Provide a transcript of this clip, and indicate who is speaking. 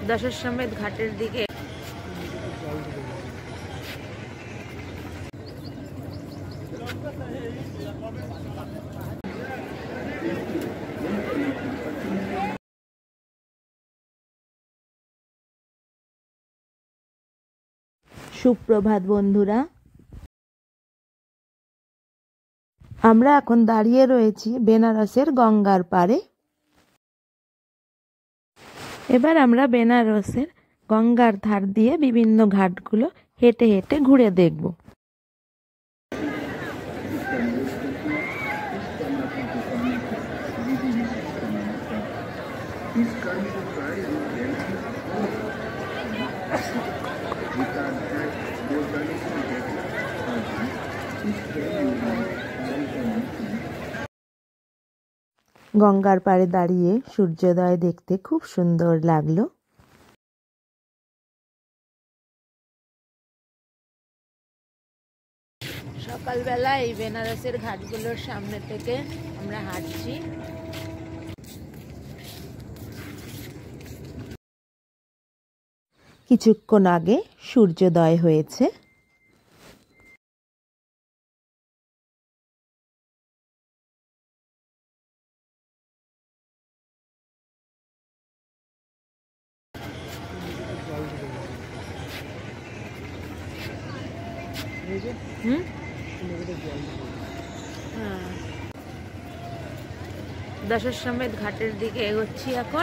Speaker 1: দশের সমেত ঘাটের দিকে। সুপ্রভাত বন্ধুরা, আমরা এখন দাঁড়িয়ে রয়েছি বেনারসের গঙ্গার পাড়ে। এবার আমরা বেনারসের গঙ্গার ধার দিয়ে বিভিন্ন ঘাটগুলো হেঁটে হেঁটে ঘুরে দেখব। গঙ্গার পাড়ে দাঁড়িয়ে সূর্যোদয় দেখতে খুব সুন্দর লাগলো। সকালবেলা এই বেনারসের ঘাটগুলোর সামনে থেকে আমরা হাঁটছি। কিছুক্ষণ আগে সূর্যোদয় হয়েছে। দশের সমেত ঘাটের দিকে এগোচ্ছি এখন।